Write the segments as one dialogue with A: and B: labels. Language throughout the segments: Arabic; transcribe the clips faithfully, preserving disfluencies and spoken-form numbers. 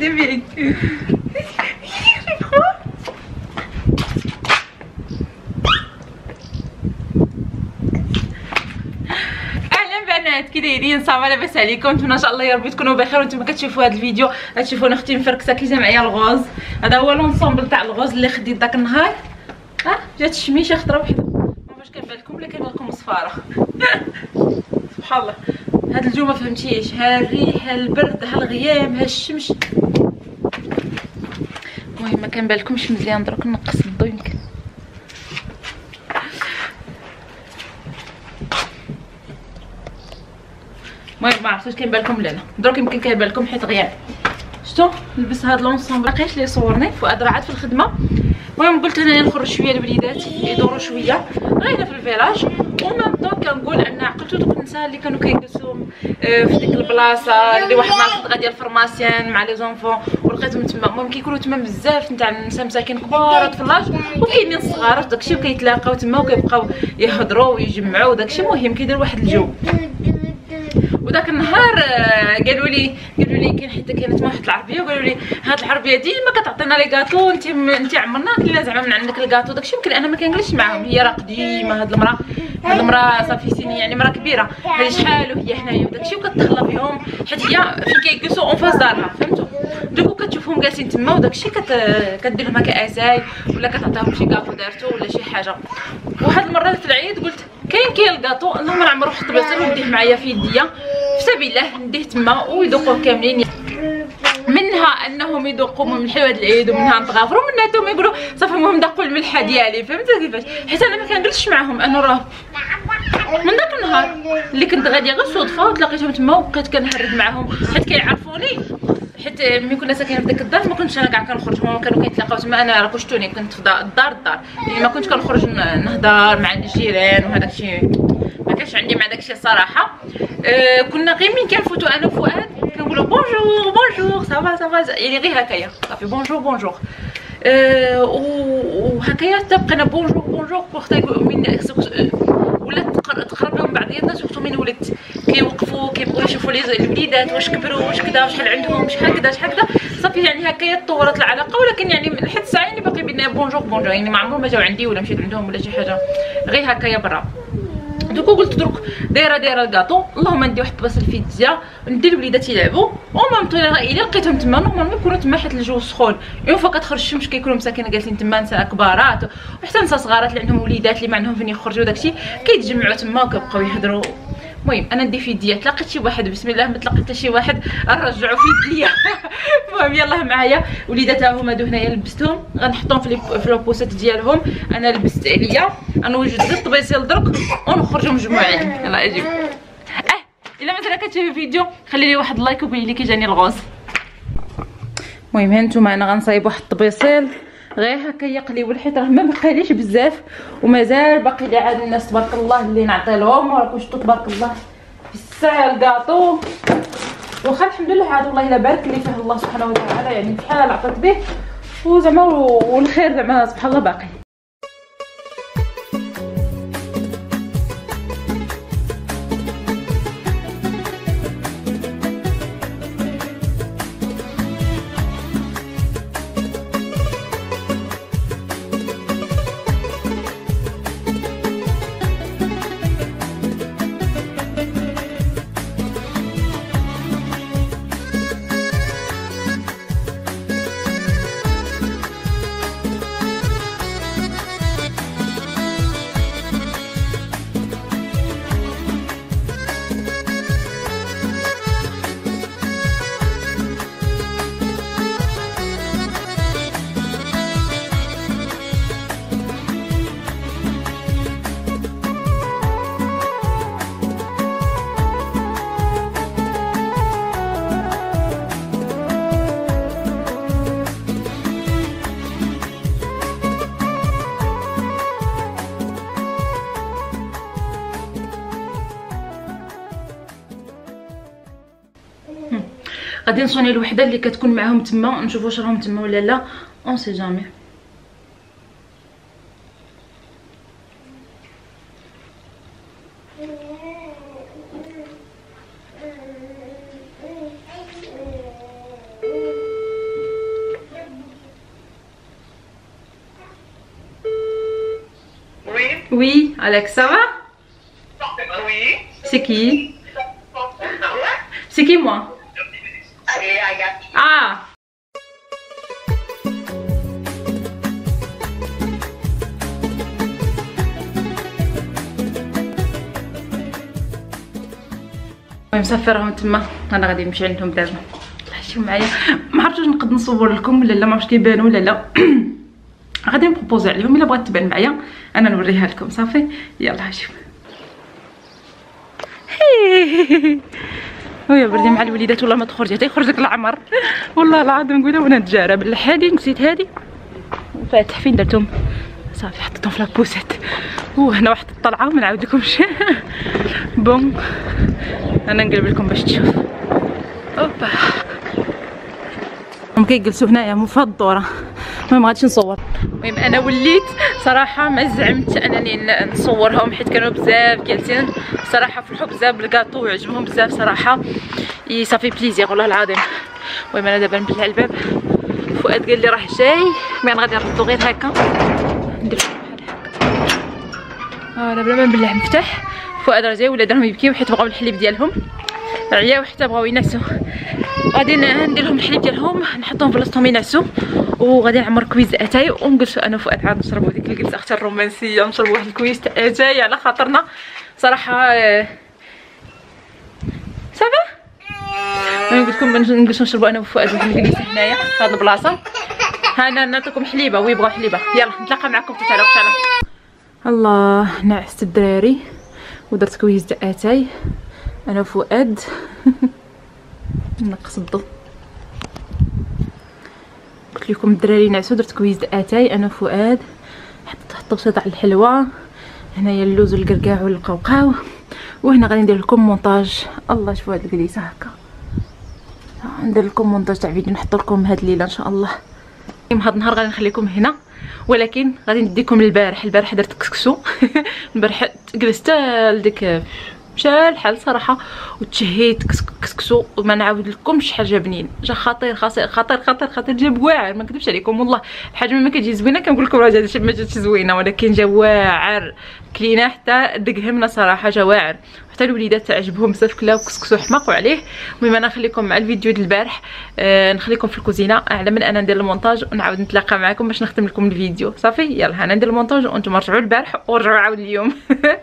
A: bien. كي دايرين؟ صافا لاباس عليكم؟ نتمنى ان شاء الله يا ربي تكونوا بخير. وانتم كتشوفوا هذا الفيديو غتشوفوا اختي مفركسه كيجا معايا الغوز. هذا هو لونسومبل تاع الغوز اللي خديت داك النهار. ها جات الشميشه خضره وحده، ما فاش كنبان لكم ولا كنبان لكم صفاره. سبحان الله، هاد الجو ما فهمتيش، ها الريح ها البرد ها الغيام ها الشمس. المهم ما كنبان لكمش مزيان، دروك نقص الضو يمكن. المهم ما عرفتش كيبان لكم ولا لا، دروك يمكن كيبان لكم حيت غياب. شفتوا نلبس هاد لونسومبل مابقاش لي صورني فؤاد راه عاد في الخدمه. المهم قلت انني نخرج شويه الوليدات يدوروا شويه غير هنا في الفيلاج. ومام طون كنقول ان عقلتو دوك النساء اللي كانوا كيجلسوا في ديك البلاصه اللي واحد النهار غادي الفرماسيان مع لي زونفون ولقيتهم تما. المهم كيكونوا تما بزاف نتاع النساء مساكين كبار الفلاج وكاينين صغار داكشي، وكيتلاقاو تما وكيبقاو يهضروا ويجمعوا وداكشي. المهم كيدير واحد الجو. وداك النهار قالوا لي قالوا لي كاين حتى كانت واحد العربيه وقالوا لي هاد العربيه ديما كتعطينا لي كاطو، انت انت عمرنا كلينا زعما من عندك الكاطو داكشي. يمكن انا ما كنجلسش معاهم، هي راه قديمه هاد المراه، هاد المراه صافي سيني يعني مراه كبيره، هادي شحال وهي هنايا وداكشي وكتهلا فيهم حيت هي فين كيجلسوا اون فاس دارها، فهمتوا؟ دوكو كتشوفهم جالسين تما وداكشي كت... كدير لهم هكا اساي ولا كتعطيهم شي كاطو دارتو ولا شي حاجه. واحد المره في العيد قلت كاين كاين الكاطو، اللهم راه عمرو حط بلاصه ونديه معايا في يديا في سبيل الله نديه تما ويذوقوه كاملين. منها انهم يذوقوا من حلوى العيد ومنها نتغافروا ومنها حتى هما يقولوا صافي المهم ذاقوا الملحه ديالي. فهمتوا كيفاش؟ حيت انا ما كنجلسش معاهم، انا راه من داك النهار اللي كنت غاديه غير صدفه تلاقيتهم تما وبقيت كنهرج معاهم حيت كيعرفوني. حيت ملي كنا ساكنين في ديك الدار ما كنتش انا كاع كنخرج، هما كانوا كيتلاقاو تما. انا راه شفتوني كنت في الدار الدار يعني ما كنتش كنخرج نهضر مع الجيران وهذاك الشيء، ما كانش عندي مع داكشي الصراحه. أه كنا غير من كنفوتوا انا وفؤاد كنقولوا بونجور بونجور صافا صافا يعني غير هكايا صافي بونجور بونجور. أه وهكايا حتى بقينا بونجور بونجور وقت من ولات تقرب لهم بعضياتنا. سورتو من ولدت كيوقفوا كيبقاو يشوفوا لي الوليدات واش كبروا واش كذا شحال عندهم شحال كذا شحال كذا صافي يعني هكايا تطورت العلاقه. ولكن يعني لحد الساعه يعني باقي بينا بونجور بونجور، يعني ما عمرهم ما جاو عندي ولا مشيت عندهم ولا شي حاجه، غير هكايا برا. دوكو قلت دروك دايره دايره الكاطو، اللهم ندي واحد البلاصه الفيتزا ندي الوليدات يلعبوا ومام طيله الا لقيتهم تما نورمالمون يكونوا تما حيت الجو سخون. اون فوا كتخرج الشمس كيكونوا مساكين جالسين تما نساء كبارات وحتى نساء صغارات اللي عندهم وليدات اللي ما عندهم فين يخرجوا داكشي كيتجمعوا تما وكيبقاو يهضروا. المهم انا ندي في يديا تلاقيت شي واحد بسم الله ما تلاقيت حتى شي واحد نرجعو في يديا. المهم يلاه معايا وليداتها هما هادو هنايا لبستهم غنحطهم في في لوبوسات ديالهم. انا لبست عليا غنوجد زيت طبيسيل درك ونخرجوا مجموعين. يلاه اجيو. اه الا مثلا كتشوفي الفيديو خلي لي واحد اللايك وقولي لي كي جاني الغوز. المهم ها نتوما انا غنصايب واحد الطبيسيل غير هكا يقليو الحيط راه ما بقاليش بزاف ومازال باقي لي عاد الناس تبارك الله اللي نعطي لهم. وراكم شفتوا تبارك الله في الساعه الكاطو واخا الحمد لله عاد والله الا بارك لي فيه الله سبحانه وتعالى، يعني بحال عطات به وزعما والخير زعما سبحان الله باقي. غادي نصوني الوحده اللي كتكون معاهم تما نشوفوا واش راهم تما ولا لا اون سي جامي. Oui, Alex, ça va?
B: Oui.
A: C'est qui? C'est qui moi? Ah. مسافرهم تما، انا غادي نمشي عندهم دابا. شوفوا معايا، ما عرفتش نقد نصور لكم ولا لا، ما عرفتش كيبانوا ولا لا. غادي نبروبوزي عليهم، الا بغات تبان معايا انا نوريها لكم. صافي يلا شوف. ويا بردي مع الوليدات والله ما تخرجي حتى يخرج لك العمر. والله العظيم نقولها وانا نتجارى بالله. هادي نسيت هادي وفاتح فين درتهم؟ صافي حطيتهم في لابوسيت. وهنا واحد الطلعه وما نعاود لكمش. بون انا نقلب لكم باش تشوف. اوبا هم كيجلسوا هنايا مو في هاد الدوره. المهم غاديش نصور. المهم انا وليت صراحه ما زعمت انني نصورهم حيت كانوا بزاف جالسين صراحه فرحوا بزاف بالكاطو وعجبهم بزاف صراحه. صافي بليزير والله العظيم. المهم انا دابا نبلع الباب. فؤاد قال لي راه جاي، مي انا غادي نردو غير هكا ندير بحال هكا. اه بلا ما نبلع مفتاح. فؤاد راه جاي ولادهم يبكيو حيت بغاو الحليب ديالهم، عياو حتى بغاو ينعسوا. غادي ندير لهم الحليب ديالهم نحطهم في بلاصتهم ينعسوا، وغادي نعمر كويز اتاي ونجلسوا انا وفؤاد عاد نشربوا ديك الجلسه اختي الرومانسيه، نشربوا واحد الكويز تاع اتاي على خاطرنا صراحه. صافا انا قلت لكم نجلسوا نشربوا انا وفؤاد واحد الجلسه هنايا في هذه البلاصه. ها انا نعطيكم حليبه ويبغوا حليبه. يلا نتلاقى معكم حتى على وقت. الله نعست الدراري ودرت كويز تاع اتاي انا وفؤاد. نقص الضو. قلت لكم الدراري نعسوا درت كويز اتاي انا وفؤاد. حطيت حطيت تاع الحلوه هنايا اللوز والكركاع والقوقاو. وهنا غادي ندير لكم مونتاج. الله شوفوا هاد الجليسه هكا، ندير لكم مونتاج تاع فيديو نحط لكم هاد الليله ان شاء الله. هاد النهار غادي نخليكم هنا، ولكن غادي نديكم البارح. البارح درت كسكسو. البارح جلست لديك مشى الحال صراحه وتشهيت كسكسو وما نعاود لكمش شحال جا بنين. جا خطير خطير خطير خطير خطير. جا واعر ما نكذبش عليكم والله. الحاجه ما كتجي زوينه كنقول لكم راه جات ما جاتش زوينه، ولكن جا واعر. كلينا حتى دقهمنا صراحه جا واعر. حتى الوليدات عجبهم بزاف كلاو كسكسو حماقوا عليه. المهم انا نخليكم مع الفيديو ديال البارح. آه نخليكم في الكوزينه على من انا ندير المونتاج ونعاود نتلاقى معكم باش نختم لكم الفيديو. صافي يلا انا ندير المونتاج وانتم رجعوا البارح ورجعوا عاود اليوم.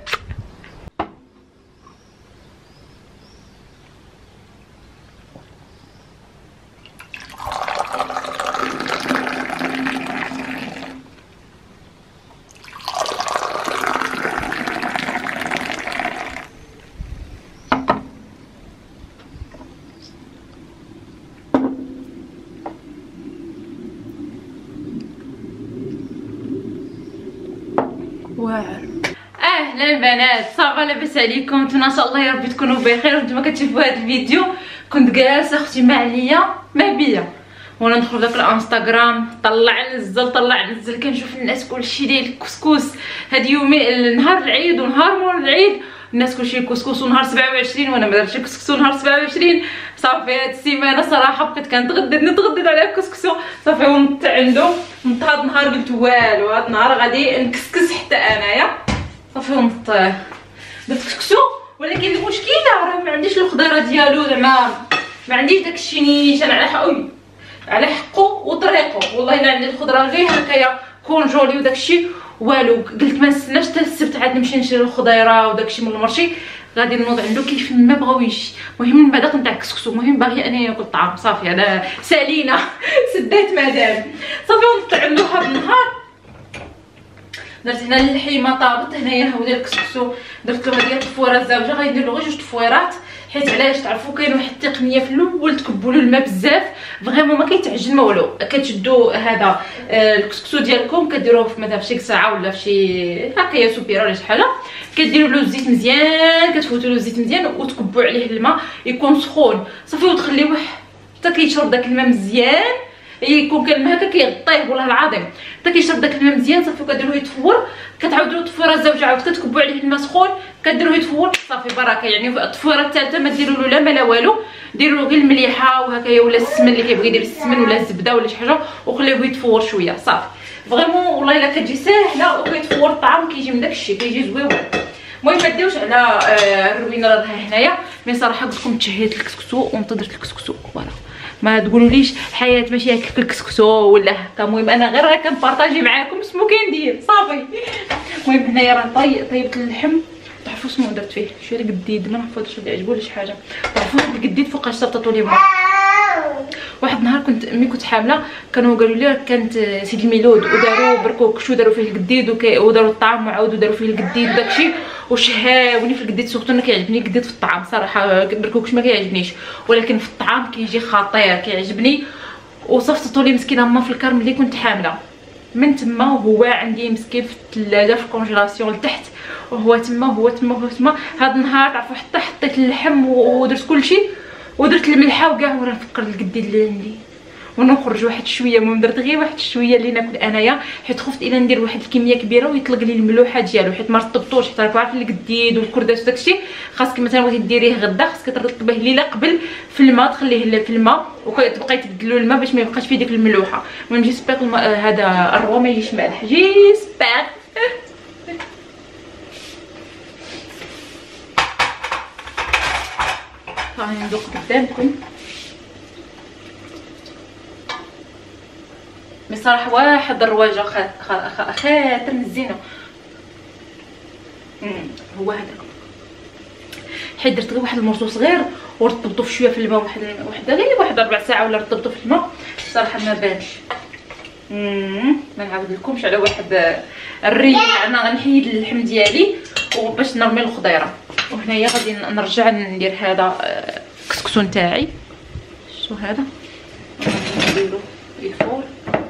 A: واعر. اهلا بنات، صافا لاباس عليكم؟ نتمنى ان شاء الله يا ربي تكونوا بخير. وانتم كتشوفوا هذا الفيديو كنت جالسه اختي معليا ما بيا وانا ندخل داك الانستغرام طلع نزل طلع نزل كنشوف الناس كلشي داير الكسكس. هاد يومين نهار العيد ونهار مور العيد الناس كلشي كسكس، ونهار سبعة وعشرين وانا ما درتش كسكس. نهار سبعة وعشرين صافي هاد السيمانه صراحه بقيت كنتغدد نتغدد على الكسكسو. صافي ونط عنده نط. هاد النهار قلت والو هاد النهار غادي نكسكس حتى انايا. صافي ونط درت كسكسو، ولكن المشكله راه ما عنديش الخضيره ديالو زعما ما عنديش داك الشينيش انا على حقه على حقه وطريقه. والله الا عندي الخضره غير هكايا كونجولي وداكشي والو. قلت ما نستناش حتى السبت عاد نمشي نشري الخضيره وداكشي من المرشي. غادي نوض عنده كيف ما بغاو يجي. المهم من بعد نتاع الكسكسو. المهم باغيه انني ناكل الطعام. صافي انا سالينا سدات مدام. صافي ونط عنده هاد النهار درت هنا اللحيمه طابت هنايا هو ديال الكسكسو. درت له هذه التفويره الزوجه غندير له غير جوج تفويرات حيت علاش تعرفوا كاين واحد التقنيه في الاول تكبوا له الماء بزاف فريمون ما كيتعجن ما والو. كتشدوا هذا الكسكسو ديالكم كديروه في مثلا في شي ساعه ولا في شي هكايا سوبيره ولا شي حاجه، كديروا له الزيت مزيان كتفوتوا له الزيت مزيان وتكبوا عليه الماء يكون سخون. صافي وتخليوه حتى كيشرب داك الماء مزيان. يكون كان الماء هكا كيغطيه والله العظيم حتى كيشرب داك الماء مزيان. صافي كديروه يتفور، كتعاودوا التفويره الزوجه عاود كتكبوا عليه الماء سخون كديروه يتفور. صافي بركه. يعني التفويره الثالثه ما ديروا له لا ما لا والو، ديروا له غير المليحه وهكايا ولا السمن اللي كيبغي يدير السمن ولا الزبده ولا شي حاجه وخليوه يتفور شويه. صافي فريمون والله الا كتجي ساهله وكيتفور الطعام كيجي من داكشي كيجي زويون. المهم ما ديوش على آه الروينه راها هنايا. مي صراحه قلت لكم تشهيت الكسكسو وانتظرت الكسكسو فوالا. ما تقولوليش حياه ماشي هكاك الكسكسو ولا هكا. المهم انا غير كنبارطاجي معاكم شنو كندير صافي. المهم هنايا راه طي طيبت اللحم. تعرفوا شنو درت فيه؟ شويه القديد ما نعرف واش يعجبو ولا شي حاجه. تعرفوا القديد فوقاش صبطتو لي مرة. واحد النهار كنت ملي كنت حامله كانوا قالوا لي كانت سيدي الميلود وداروا بركوك وداروا فيه القديد وداروا الطعام وعاودوا داروا فيه القديد وداكشي وشهاوني في القديد. سورتو انا كيعجبني القديد في الطعام صراحه. بركوكش ما كيعجبنيش ولكن في الطعام كيجي خطير كيعجبني. وصفتو لي مسكينه ما في الكرم ملي كنت حامله. من تما وهو عندي مسكين في الثلاجه في الكونجيلاسيون لتحت وهو تما وهو تما وهو تما. هذا النهار تعرفوا حتى حطيت اللحم ودرت كلشي ودرت الملحه وكاع وراه نفكر القديد اللي عندي ونخرج واحد شويه. المهم درت غير واحد شويه اللي ناكل انايا حيت خفت الا ندير واحد الكميه كبيره ويطلق لي الملوحه ديالو حيت ما رطبتوش. حتى راكم عارفين القديد والكرداس وداكشي خاصك مثلا بغيتي ديريه غدا خاصك ترطبيه ليله قبل في الماء تخليه في الماء وكتبقاي تبدلوا الماء باش ما يبقاش فيه ديك الملوحه. المهم جيسبيغ هذا الروا ما يجيش مالح جيسبيغ. راني ندوق قدامكم. بصراحه واحد الرواجه خاطر مزيانه. هو هذا حيت درت غير واحد المرصوص صغير ورطبته في شويه في الماء واحد واحد غير واحد ربع ساعه ولا رطبته في الماء صراحه ما بانش. ما نعاود لكمش على واحد الريح. انا غنحيد اللحم ديالي وباش نرمي الخضيره. وهنايا غادي نرجع ندير هذا الكسكسو نتاعي. شو هذا نديرو الفور.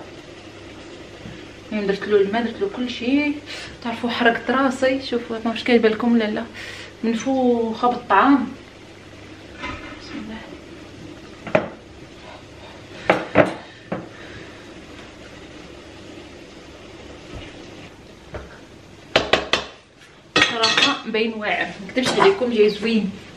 A: يعني درت له الماء درت له كلشي. تعرفوا حرقت راسي. شوفوا ما واش كايبان لكم ولا لا من فوخه بالطعام. بسم الله. صراحه باين واعر ما نكذبش عليكم جاي زوين.